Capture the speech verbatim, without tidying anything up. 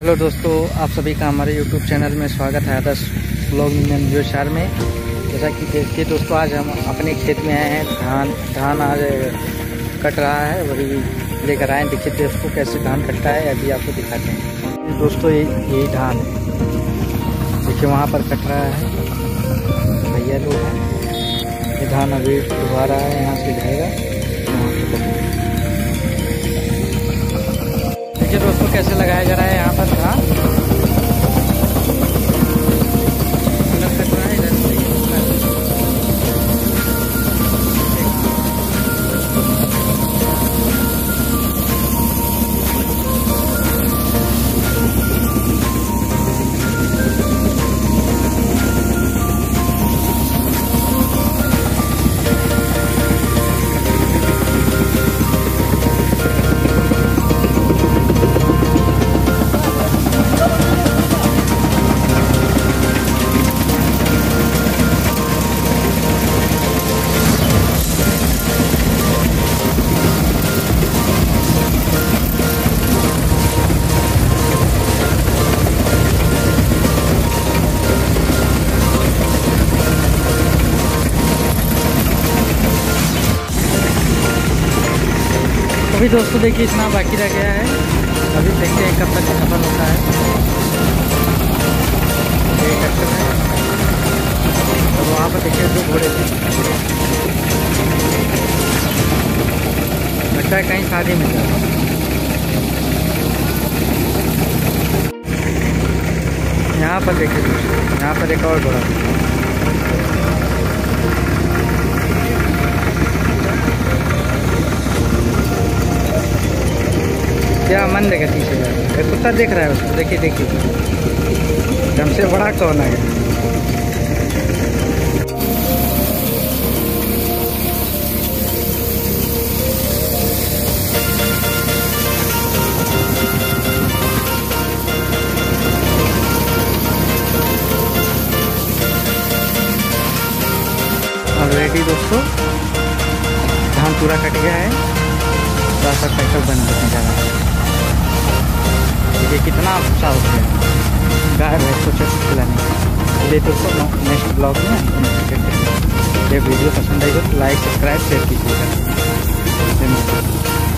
Hello दोस्तों, आप सभी का हमारे यूट्यूब चैनल में स्वागत है आदर्श ब्लॉग न्यू शहर में। जैसा कि देखिए दोस्तों, आज हम अपने खेत में आए हैं। धान धान आज कट रहा है, वही लेकर आए हैं। देखिए दोस्तों कैसे धान कटता है, अभी आपको दिखाते हैं। दोस्तों ये यही धान है, देखिए वहाँ पर कट रहा है, भैया लोग हैं। ये धान अभी डुबा रहा है, यहाँ से जाएगा वहाँ से। देखिए दोस्तों कैसे लगाया जा रहा है यहाँ पर धान। अभी दोस्तों देखिए इतना बाकी रह गया है, अभी देखते हैं कब तक सफल होता है। और वहाँ पर देखिए दो घोड़े थे, लगता है कहीं शादी में जा। यहाँ पर देखिए दोस्तों, यहाँ पर एक और घोड़ा, क्या मन गति से जा रहा है। कुत्ता देख रहा है उसको, देखिए देखिए हमसे बड़ा कौन है। ऑलरेडी दोस्तों धान पूरा कट गया है, थोड़ा सा ट्रैक्टर बंद होने जा रहा है। देखिए कितना अच्छा हो गया गाय भैंस को खिलाने। ये दोस्तों नेक्स्ट ब्लॉग में ये वीडियो पसंद आई तो लाइक सब्सक्राइब शेयर कीजिएगा।